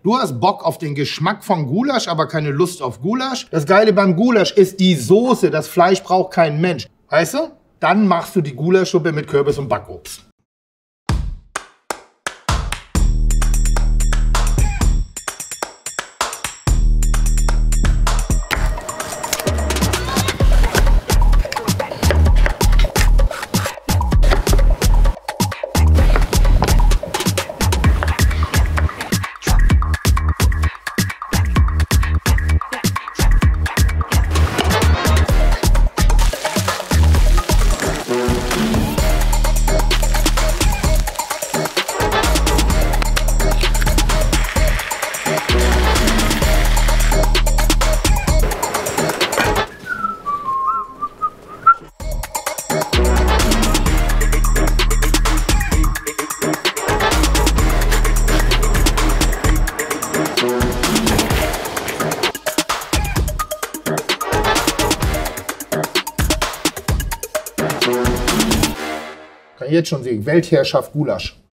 Du hast Bock auf den Geschmack von Gulasch, aber keine Lust auf Gulasch. Das Geile beim Gulasch ist die Soße. Das Fleisch braucht kein Mensch. Weißt du? Dann machst du die Gulaschsuppe mit Kürbis und Backobst. Kann jetzt schon sehen, Weltherrschaft Gulasch.